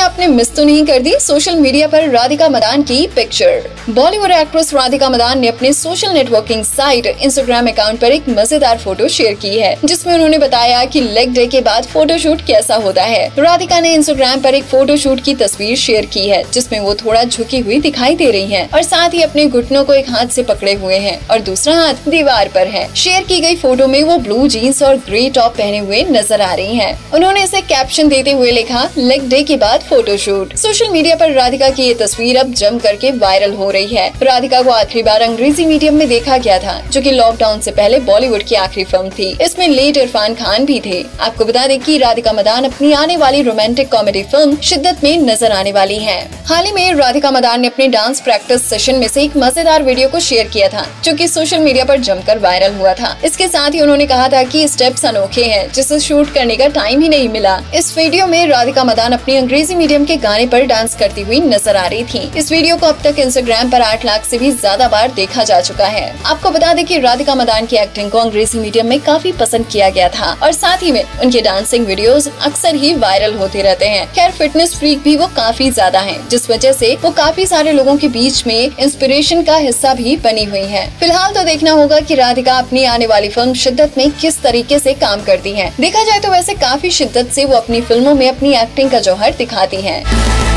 आपने मिस तो नहीं कर दी सोशल मीडिया पर राधिका मदान की पिक्चर। बॉलीवुड एक्ट्रेस राधिका मदान ने अपने social networking site Instagram account पर एक मजेदार फोटो शेयर की है, जिसमें उन्होंने बताया कि लेग डे के बाद फोटोशूट कैसा होता है। राधिका ने इंस्टाग्राम पर एक फोटोशूट की तस्वीर शेयर की है, जिसमें वो थोड़ा झुकी हुई दिखाई दे रही हैं और साथ ही अपने घुटनों को एक हाथ से पकड़े हुए हैं और दूसरा हाथ दीवार पर है। शेयर की गई फोटो में वो ब्लू जीन्स और ग्रे टॉप पहने हुए नजर आ रही हैं। उन्होंने इसे कैप्शन देते हुए लिखा, लेग डे के बाद फोटोशूट। सोशल मीडिया पर राधिका की ये तस्वीर अब जम करके वायरल हो रही है। राधिका को आखिरी बार अंग्रेजी मीडियम में देखा गया था, जो कि लॉकडाउन से पहले बॉलीवुड की आखिरी फिल्म थी। इसमें लेट इरफान खान भी थे। आपको बता दें कि राधिका मदान अपनी आने वाली रोमांटिक कॉमेडी फिल्म शिद्दत में नजर आने वाली है। हाल ही में राधिका मदान ने अपने डांस प्रैक्टिस सेशन में से एक मजेदार वीडियो को शेयर किया था, जो कि सोशल मीडिया पर जमकर वायरल हुआ था। इसके साथ ही उन्होंने कहा था कि स्टेप्स अनोखे हैं, जिसे शूट करने का टाइम ही नहीं मिला। इस वीडियो में राधिका मदान अपनी अंग्रेजी मीडियम के गाने पर डांस करती हुई नजर आ रही थी। इस वीडियो को अब तक इंस्टाग्राम पर 8 लाख से भी ज्यादा बार देखा जा चुका है। आपको बता दें कि राधिका मदान की एक्टिंग को अंग्रेजी मीडियम में काफी पसंद किया गया था और साथ ही में उनके डांसिंग वीडियोस अक्सर ही वायरल होते रहते हैं। खैर, फिटनेस फ्रीक भी वो काफी ज्यादा हैं, जिस वजह से वो काफी सारे लोगों के बीच में इंस्पिरेशन का हिस्सा भी बनी हुई हैं। फिलहाल तो देखना होगा कि राधिका अपनी आने वाली फिल्म शिद्दत में किस तरीके से काम करती हैं। देखा जाए तो वैसे काफी शिद्दत से वो अपनी फिल्मों में अपनी एक्टिंग का जौहर दिखाती हैं।